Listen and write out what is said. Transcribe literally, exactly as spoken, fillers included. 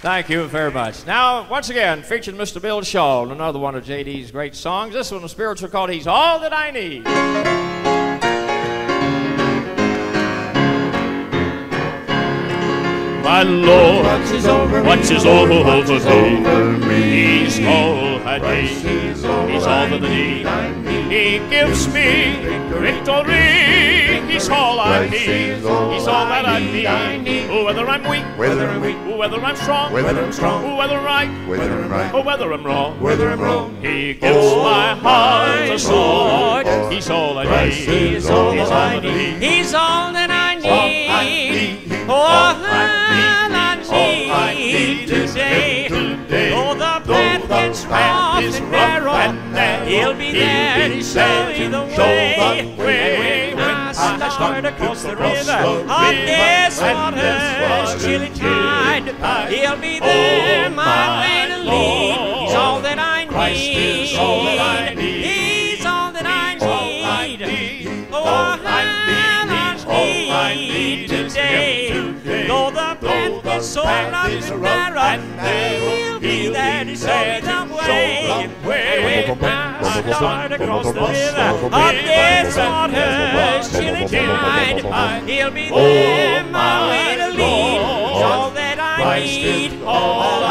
Thank you very much. Now, once again, featuring Mister Bill Shaw, another one of J D's great songs. This one, a spiritual called He's All That I Need. My Lord watches over, watches over, over, over me. He's all I need. He's all that I need. He gives me victory. He's all I need. He's all that I need. Oh, whether I'm weak, whether I'm weak, oh, whether I'm strong, whether I'm strong, oh, whether I'm right, whether I'm right, oh, whether I'm wrong, whether I'm wrong. He gives oh, my heart a sword. Oh, he's all I need. He's all that I need. He's all that I need. All that I need today. Though the path gets rough and narrow, He'll be there to show you the way. When I start across the river on this water's chilly tide, He'll be there my way to lead. He's all that I need. He's all that I need. He's all that I need. Oh, all I need today. Though the path gets so rough and narrow, He'll be there to show me the way. When I start across the river of this water's chilly tide, He'll be there my way to lead. He's all that I need.